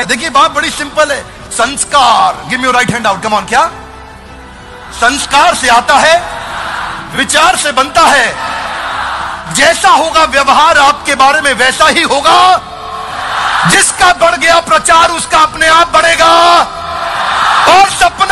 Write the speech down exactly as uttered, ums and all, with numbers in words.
है। देखिए बात बड़ी सिंपल है, Sanskar, give me your right hand out, come on, क्या संस्कार से आता है, विचार से बनता है। जैसा होगा व्यवहार आपके बारे में वैसा ही होगा। जिसका बढ़ गया प्रचार उसका अपने आप बढ़ेगा। और सब